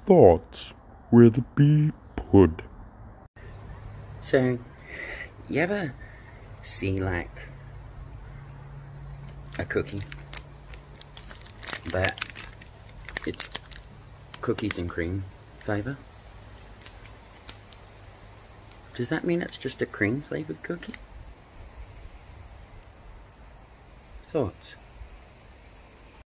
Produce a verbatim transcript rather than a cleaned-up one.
Thoughts with B Pud. So, you ever see like a cookie, but it's cookies and cream flavour? Does that mean it's just a cream flavoured cookie? Thoughts?